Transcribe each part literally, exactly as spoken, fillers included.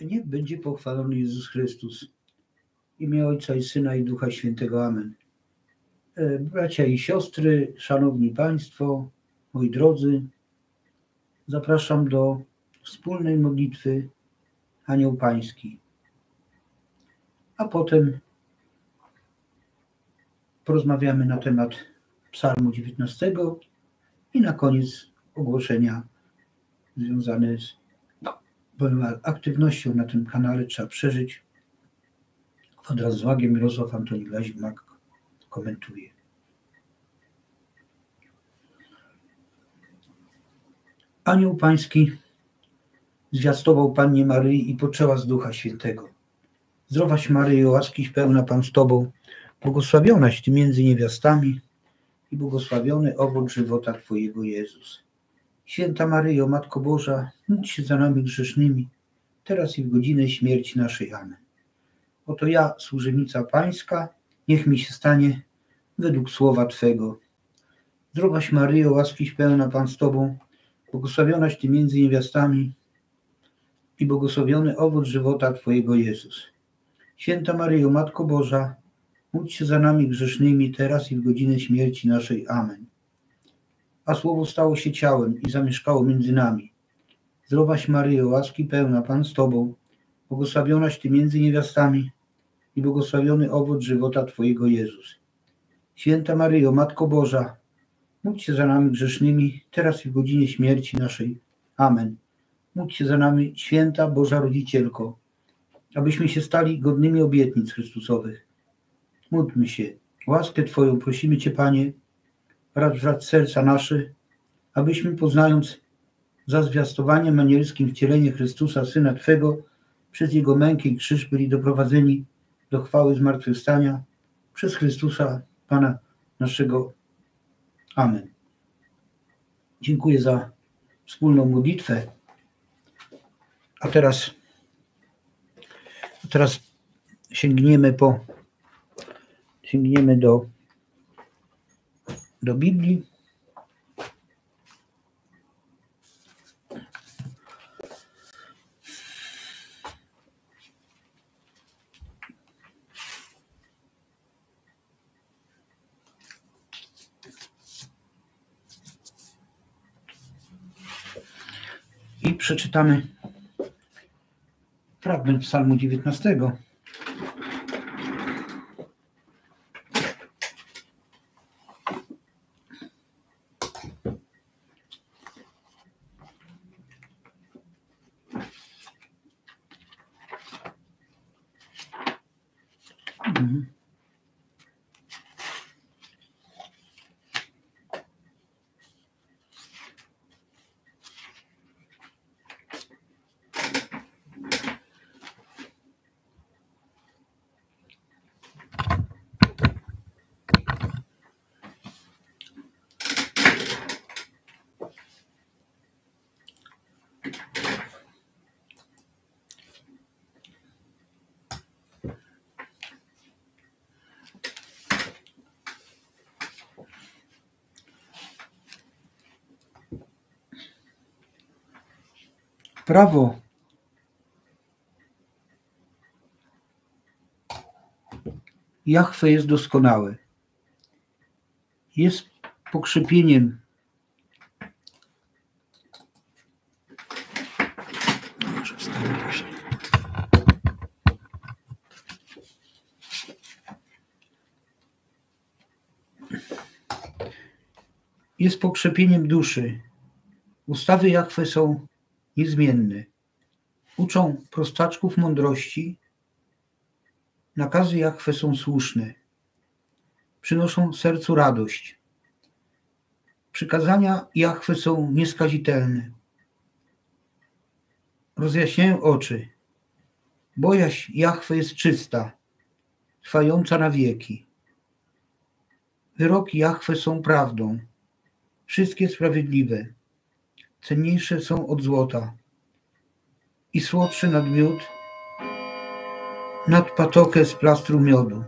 Niech będzie pochwalony Jezus Chrystus. W imię Ojca i Syna i Ducha Świętego. Amen. Bracia i siostry, szanowni Państwo, moi drodzy, zapraszam do wspólnej modlitwy Anioł Pański. A potem porozmawiamy na temat Psalmu dziewiętnastego i na koniec ogłoszenia związane z aktywnością na tym kanale Trzeba Przeżyć. Kwadrat z Łagiem, Mirosław Antoni Glazik-Mak komentuje. Anioł Pański zwiastował Pannie Maryi i poczęła z Ducha Świętego. Zdrowaś Maryjo, łaskiś pełna Pan z Tobą, błogosławionaś Ty między niewiastami i błogosławiony owoc żywota Twojego Jezus. Święta Maryjo, Matko Boża, módl się za nami grzesznymi, teraz i w godzinę śmierci naszej. Amen. Oto ja, służebnica Pańska, niech mi się stanie według słowa Twego. Zdrowaś Maryjo, łaskiś pełna Pan z Tobą, błogosławionaś Ty między niewiastami i błogosławiony owoc żywota Twojego Jezus. Święta Maryjo, Matko Boża, módl się za nami grzesznymi, teraz i w godzinę śmierci naszej. Amen. A Słowo stało się ciałem i zamieszkało między nami. Zdrowaś Maryjo, łaski pełna Pan z Tobą, błogosławionaś Ty między niewiastami i błogosławiony owoc żywota Twojego Jezus. Święta Maryjo, Matko Boża, módl się za nami grzesznymi, teraz i w godzinie śmierci naszej. Amen. Módl się za nami, Święta Boża Rodzicielko, abyśmy się stali godnymi obietnic Chrystusowych. Módlmy się. Łaskę Twoją prosimy Cię, Panie, racz wrać serca nasze, abyśmy, poznając za zwiastowaniem anielskim wcielenie Chrystusa, Syna Twego, przez Jego mękę i krzyż byli doprowadzeni do chwały zmartwychwstania przez Chrystusa, Pana naszego. Amen. Dziękuję za wspólną modlitwę. A teraz, a teraz sięgniemy po sięgniemy do, do Biblii. I przeczytamy fragment Psalmu dziewiętnastego. Mhm. Prawo Jahwe jest doskonałe. Jest pokrzepieniem jest pokrzepieniem duszy. Ustawy Jahwe są niezmienne. Uczą prostaczków mądrości. Nakazy Jahwe są słuszne. Przynoszą sercu radość. Przykazania Jahwe są nieskazitelne. Rozjaśniają oczy. Bojaźń Jahwe jest czysta, trwająca na wieki. Wyroki Jahwe są prawdą. Wszystkie sprawiedliwe. Cenniejsze są od złota i słodsze nad miód, nad patokę z plastru miodu.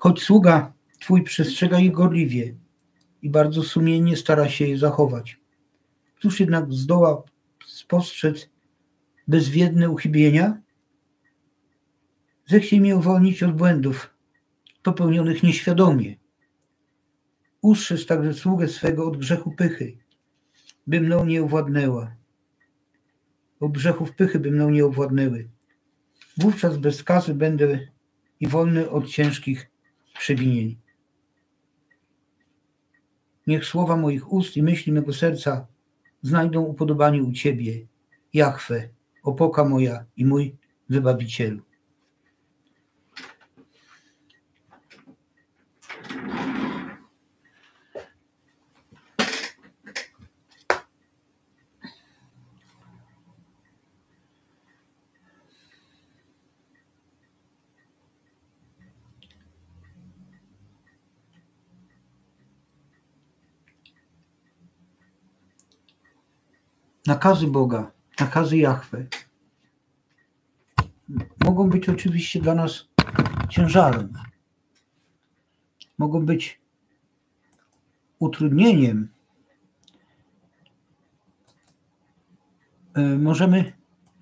choć sługa Twój przestrzega ich gorliwie i bardzo sumiennie stara się je zachować. Cóż jednak zdoła spostrzec bezwiedne uchybienia? Zechciej mnie uwolnić od błędów popełnionych nieświadomie. Ustrzeż także sługę swego od grzechu pychy, by mną nie owładnęła. Od grzechów pychy by mną nie owładnęły. Wówczas bez skazy będę i wolny od ciężkich przewinień. Niech słowa moich ust i myśli mego serca znajdą upodobanie u Ciebie, Jahwe, opoka moja i mój wybawicielu. Nakazy Boga, nakazy Jahwe mogą być oczywiście dla nas ciężarem, mogą być utrudnieniem. Możemy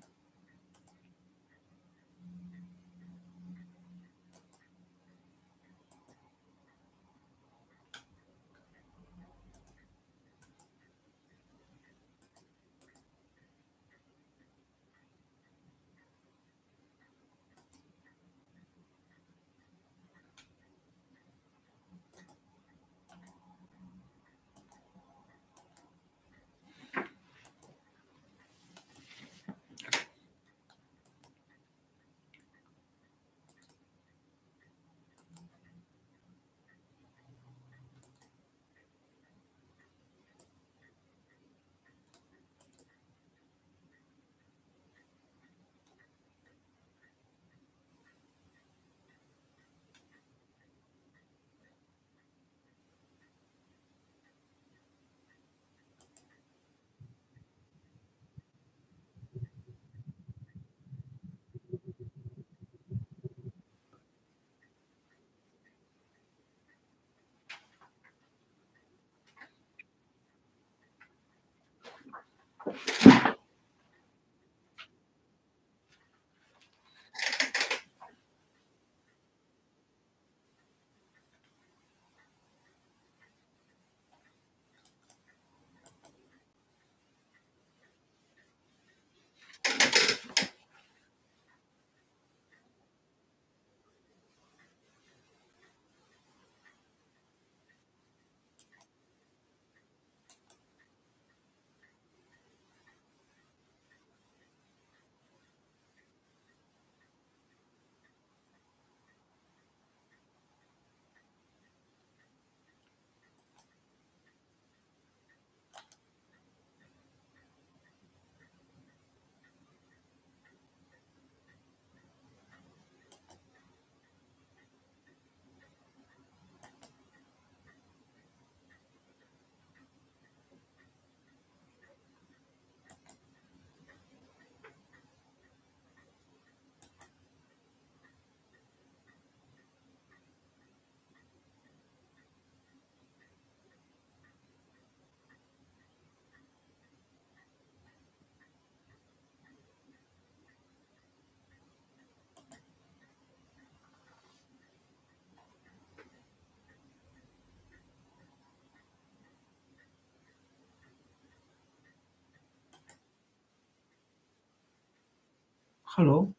Halo?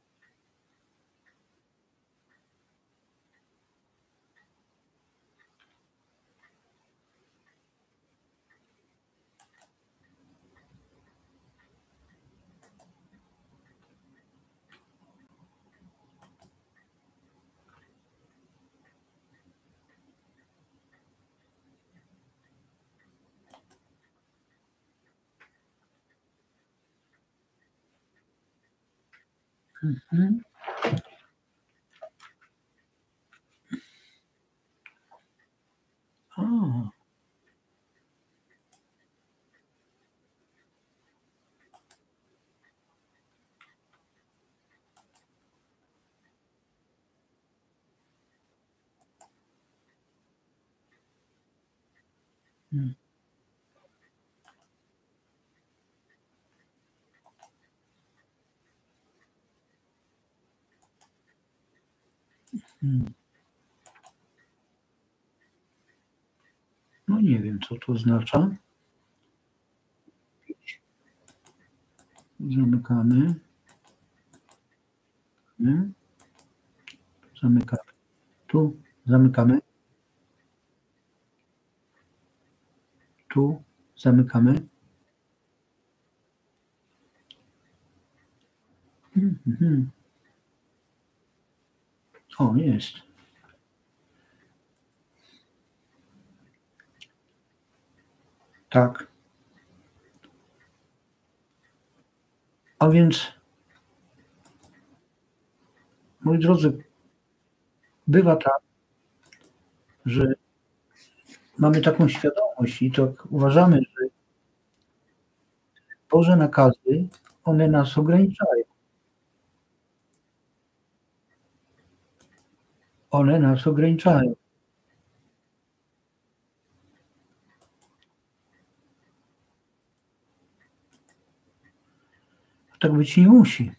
Mhm. A. Hmm. Hmm. No nie wiem, co to oznacza. Zamykamy. Nie? Zamykamy. Tu zamykamy. Tu zamykamy. Mhm. O, jest. Tak. A więc, moi drodzy, bywa tak, że mamy taką świadomość i tak uważamy, że Boże nakazy, one nas ograniczają. One nas ograniczają. Tak być nie musi.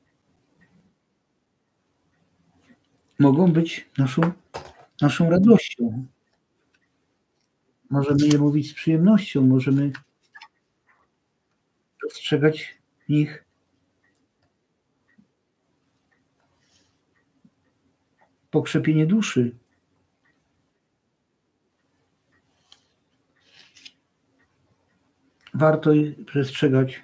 Mogą być naszą, naszą radością. Możemy je mówić z przyjemnością, możemy dostrzegać w nich pokrzepienie duszy. Warto je przestrzegać.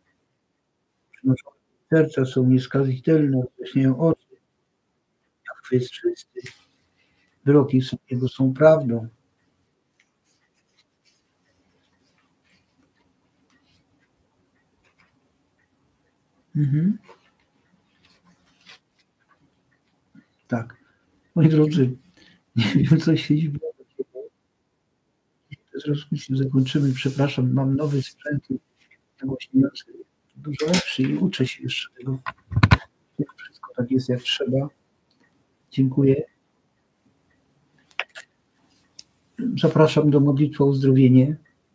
Serca są nieskazitelne, jaśnieją oczy. Jahwe jest czysty. Wyroki Jego są prawdą. Mhm. Tak. Moi drodzy, nie wiem, co się dzieje. Zaraz myślę, zakończymy. Przepraszam, mam nowy sprzęt nagłośniający, dużo lepszy i uczę się jeszcze tego. Wszystko tak jest, jak trzeba. Dziękuję. Zapraszam do modlitwy o uzdrowienie.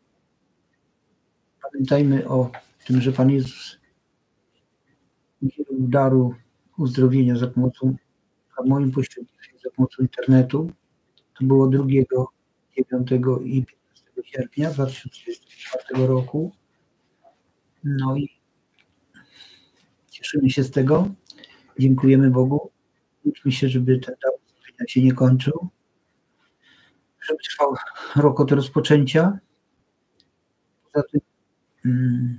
Pamiętajmy o tym, że Pan Jezus udzielił daru uzdrowienia za pomocą, za moim pośrednictwem, za pomocą internetu. To było drugiego, dziewiątego i piętnastego sierpnia dwa tysiące dwudziestego czwartego roku. No i cieszymy się z tego. Dziękujemy Bogu. Módlmy się, żeby ten dar uzdrowienia się nie kończył. Żeby trwał rok od rozpoczęcia. Poza tym hmm,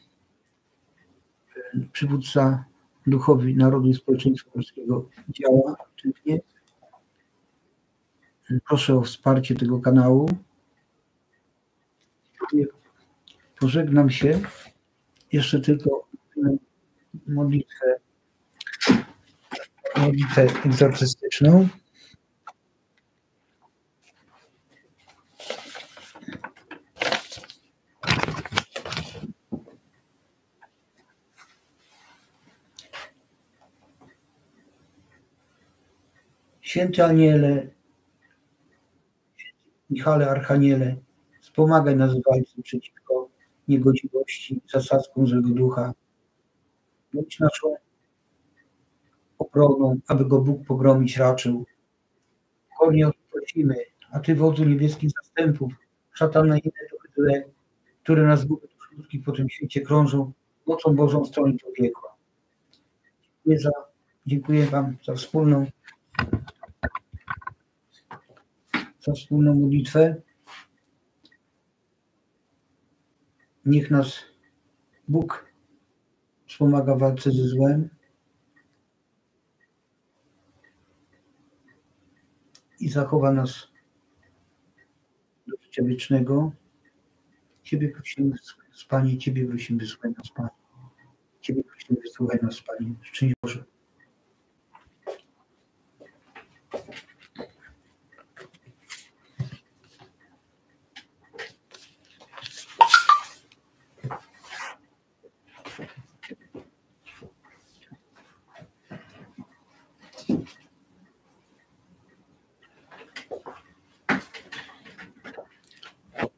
przywódca duchowy Narodu i Społeczeństwa Polskiego działa aktywnie. Proszę o wsparcie tego kanału. Pożegnam się. Jeszcze tylko modlitwę, modlitwę egzorcystyczną. Święty Aniele, Michale Archaniele, wspomagaj nas w walce przeciwko niegodziwości, zasadzkom złego ducha. Bądź naszą obroną, aby go Bóg pogromić raczył. Kornie prosimy, a Ty, wodzu niebieskich zastępów, szatan na inne duchy złe, które nas gubią dusz ludzkich po tym świecie krążą, mocą Bożą stronić do piekła. Dziękuję, za, dziękuję Wam za wspólną za wspólną modlitwę. Niech nas Bóg wspomaga w walce ze złem i zachowa nas do życia wiecznego. Ciebie prosimy, Panie, Ciebie prosimy, wysłuchaj nas, Panie. Ciebie prosimy, wysłuchaj nas, Panie. Szczęść Boże.